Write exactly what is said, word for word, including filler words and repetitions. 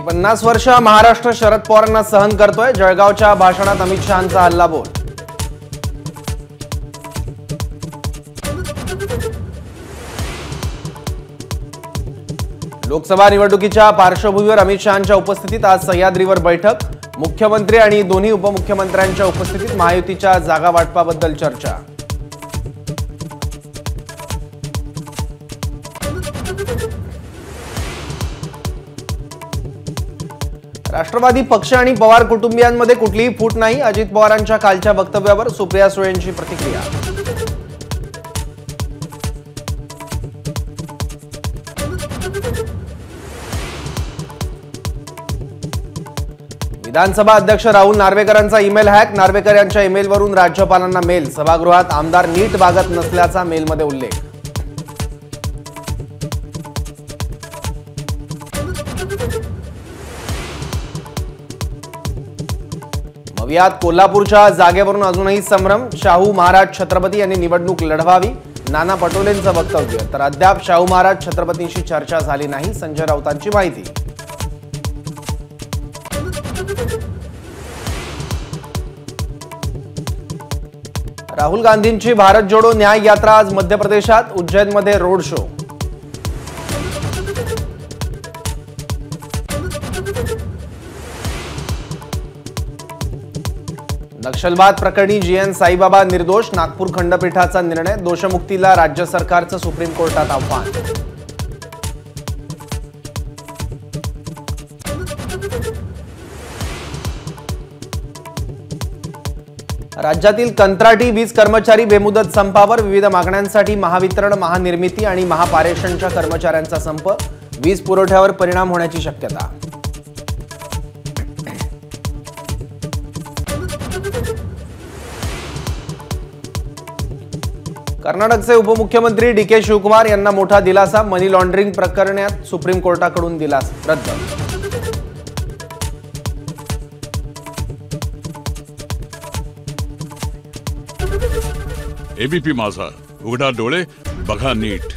पन्नास वर्ष महाराष्ट्र शरद पवारांना सहन करतोय। जळगावच्या भाषणात अमित शहांचा हल्लाबोल। लोकसभा निवडणुकीच्या पार्श्वभूमीवर अमित शहांच्या उपस्थितीत आज सह्याद्रीवर बैठक। मुख्यमंत्री आणि दोन्ही उपमुख्यमंत्र्यांच्या उपस्थितीत महायुतीच्या जागा वाटपाबद्दल चर्चा। राष्ट्रवादी पक्ष आणि पवार कुटुंबियांमध्ये कुठलीही फूट नाही। अजित पवारांच्या कालच्या वक्तव्यावर सुप्रिया सुळेंची प्रतिक्रिया। विधानसभा अध्यक्ष राहुल नार्वेकरांचा ईमेल हॅक। नार्वेकर यांच्या ईमेलवरून राज्यपालांना मेल। सभागृहात आमदार नीट वागत नसल्याचा मेलमध्ये उल्लेख। मवियात कोल्हापूरच्या जागेवरून अजूनही संभ्रम। शाहू महाराज छत्रपती यांनी निवडणूक लढवावी, नाना पटोलेंचं वक्तव्य। तर अद्याप शाहू महाराज छत्रपतींशी चर्चा झाली नाही, संजय राऊतांची माहिती। राहुल गांधींची भारत जोडो न्याय यात्रा आज मध्य प्रदेशात। उज्जैनमध्ये रोड शो। नक्षलवाद प्रकरणी जी एन साईबाबा निर्दोष। नागपूर खंडपीठाचा निर्णय। दोषमुक्तीला राज्य सरकारचं सुप्रीम कोर्टात आव्हान। राज्यातील कंत्राटी वीज कर्मचारी बेमुदत संपावर। विविध मागण्यांसाठी महावितरण, महानिर्मिती आणि महापारेषणच्या कर्मचाऱ्यांचा संप। वीज पुरवठ्यावर परिणाम होण्याची शक्यता। कर्नाटकचे उपमुख्यमंत्री डी के शिवकुमार यांना मोठा दिलासा। मनी लॉन्ड्रिंग प्रकरणात सुप्रीम कोर्टाकडून दिलासा रद्द। एबीपी माझा, उघडा डोळे बघा नीट।